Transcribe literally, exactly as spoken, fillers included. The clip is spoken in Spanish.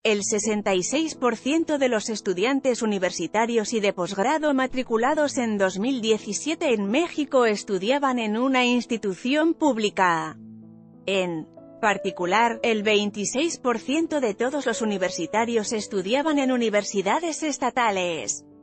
El sesenta y seis por ciento de los estudiantes universitarios y de posgrado matriculados en dos mil diecisiete en México estudiaban en una institución pública. En particular, el veintiséis por ciento de todos los universitarios estudiaban en universidades estatales.